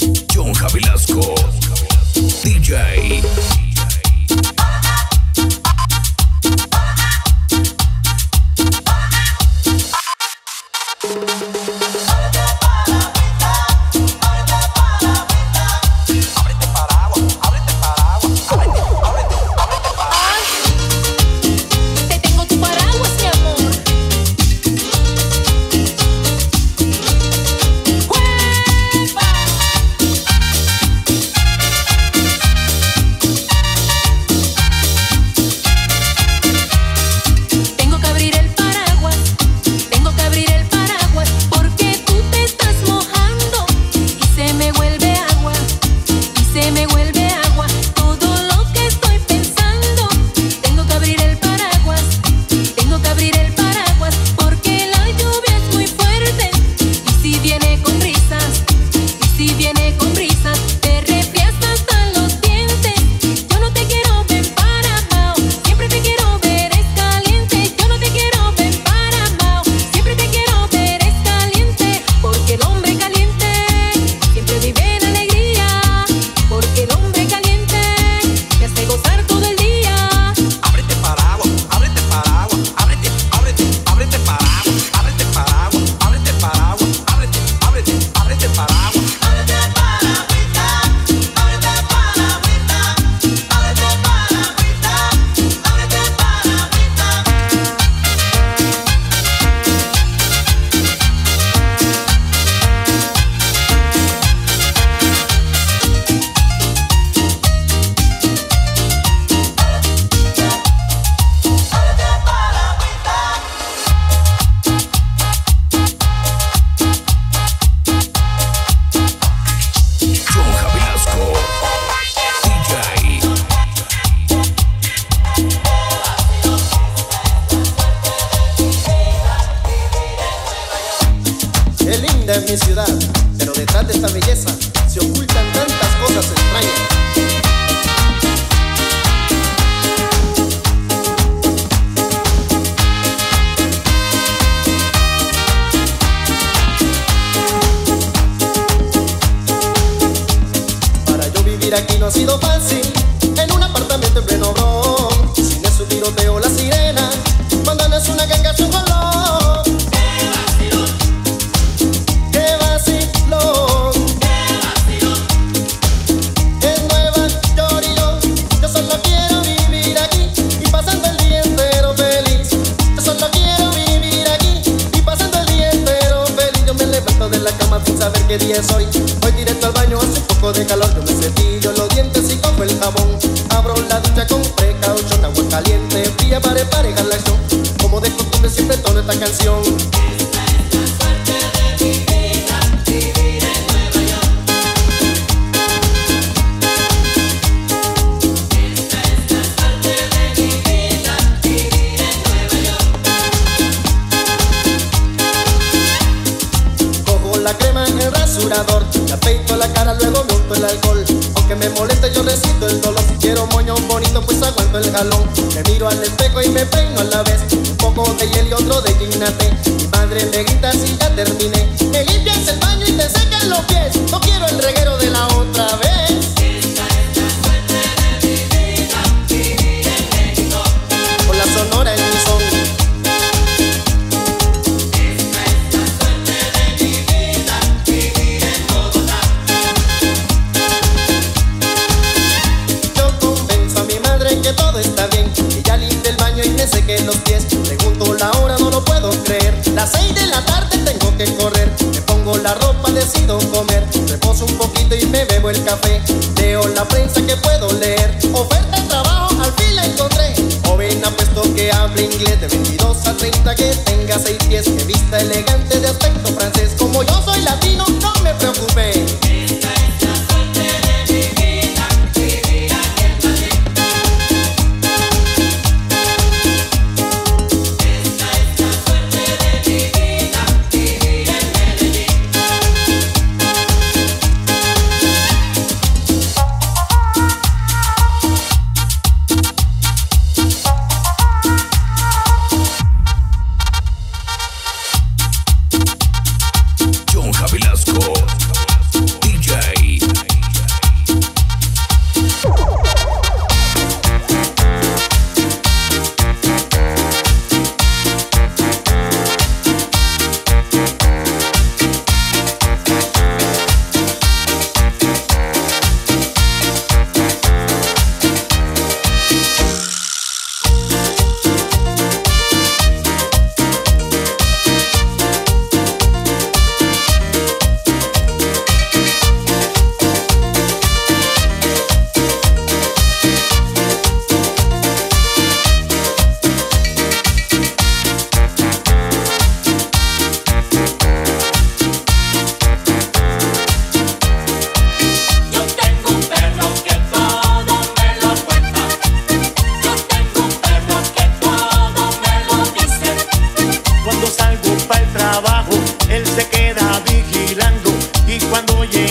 John Javilasco, DJ. Es mi ciudad, pero detrás de esta belleza se ocultan tantas cosas extrañas. Para yo vivir aquí no ha sido fácil, en un apartamento en pleno Bronx, sin eso tiroteo la sirena, cuando no es una ganga es un color. Sin saber qué día es hoy, voy directo al baño, hace un poco de calor. Yo me cepillo los dientes y cojo el jabón. Abro la ducha con precaución, agua caliente, fría para emparejar la acción. Como de costumbre siempre tono esta canción. Esta es la suerte de mi vida, vivir en Nueva York. Esta es la suerte de mi vida, vivir en Nueva York. Cojo la crema en el rasurador, me afeito la cara, luego me unto el alcohol. Aunque me moleste yo resisto el dolor. Si quiero moño bonito pues aguanto el jalón. Me miro al espejo y me peino a la vez. Un poco de hiel y otro de ginate. Mi madre me grita si ya terminé. Me limpias el baño y te secan los pies. No quiero el reguero de la otra vez. Esta es la suerte de mi vida, vivir en México. Con la sonora en mi son. Esta es la suerte de mi vida, vivir en Bogotá. Yo convenzo a mi madre que todo está bien. Ella limpia el baño y me seque los pies. Pregunto la hora, no lo puedo creer. Las 6 de la tarde tengo que correr. Me pongo la ropa, decido comer. Reposo un poquito y me bebo el café. Leo la prensa que puedo leer. Oferta de trabajo, al fin la encontré. Joven apuesto que hable inglés, de 22 a 30, que tenga 6 pies, que vista elegante, de aspecto francés. Como yo soy latino, no me preocupé. Esta es la suerte de mi vida, vivir aquí en Madrid. Esta es la suerte de mi vida, vivir en Medellín.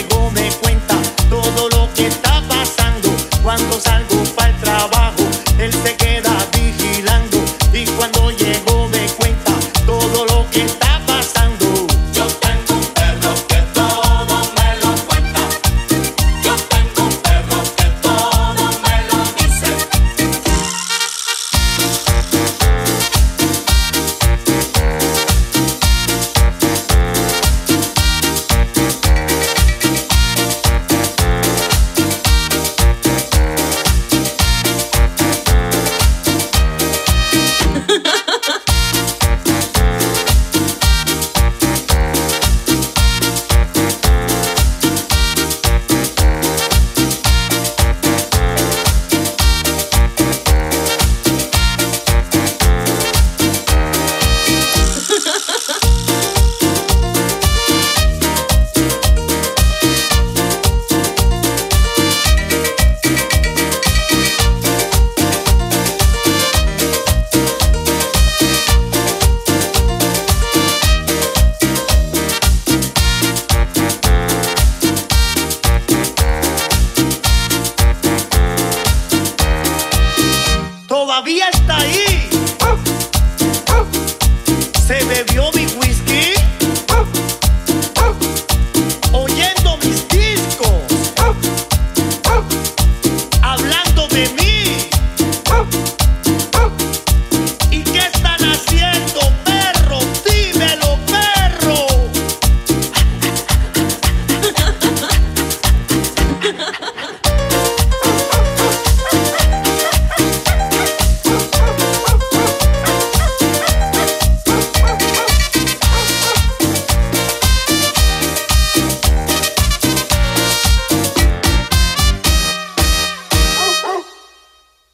luego me cuenta